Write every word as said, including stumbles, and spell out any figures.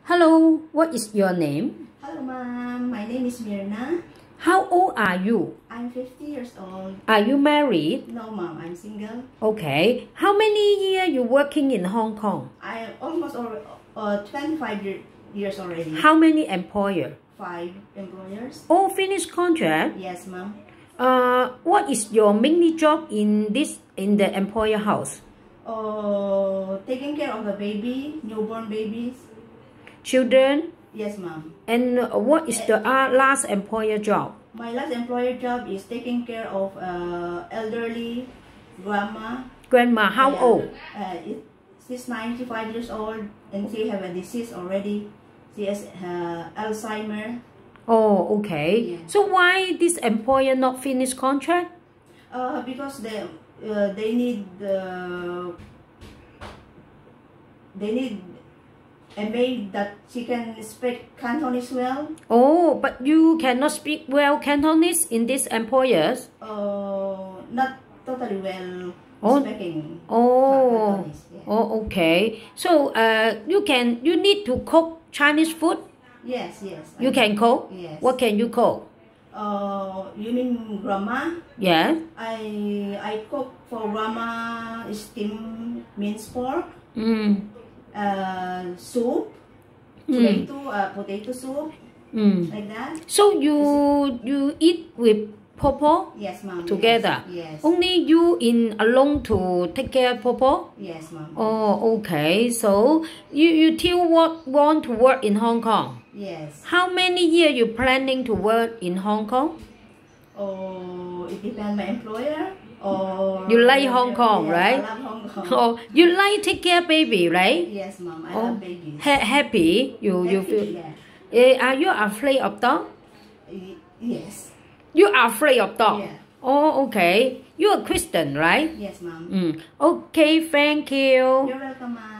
Hello, what is your name? Hello, ma'am. My name is Mirna. How old are you? I'm fifty years old. Are you married? No, ma'am. I'm single. Okay. How many years you working in Hong Kong? I almost uh, twenty-five year, years already. How many employer? Five employers. All finished contract? Yes, ma'am. Uh, what is your mainly job in this in the employer house? Uh, taking care of the baby, newborn babies. Children? Yes, ma'am. And what is the uh, last employer job? My last employer job is taking care of uh, elderly grandma. Grandma, how uh, old? Uh, it, she's ninety-five years old and she have a disease already. She has uh, Alzheimer. Oh, okay. Yeah. So why this employer not finish contract? Uh, because they uh, they need uh, they need a maid that she can speak Cantonese well. Oh, but you cannot speak well Cantonese in these employers? Uh, not totally well Oh. speaking. Oh, Cantonese, yeah. oh, okay. So, uh, you can you need to cook Chinese food. Yes, yes. You I can cook. Yes. What can you cook? Uh, you mean grandma? Yeah. I I cook for grandma steamed minced pork. Mm. Uh, soup, Mm. potato, uh, potato soup, Mm. like that. So you you eat with Popo Yes, ma'am. together? Yes. Yes, Only you in alone to take care of Popo? yes ma'am. Oh, okay. So you you still want want to work in Hong Kong? Yes. How many years you planning to work in Hong Kong? Oh, it depends my employer. Or You like Hong Kong, yes, right? I love Hong Kong. Oh, you like take care baby, right? Yes, ma'am. I Oh, love babies. ha happy. You you Happy, feel. yeah. Eh, are you afraid of dog? Y- Yes. You are afraid of dog. Yeah. Oh, okay. You are Christian, right? Yes, ma'am. Mm. Okay, thank you. You're welcome, ma'am.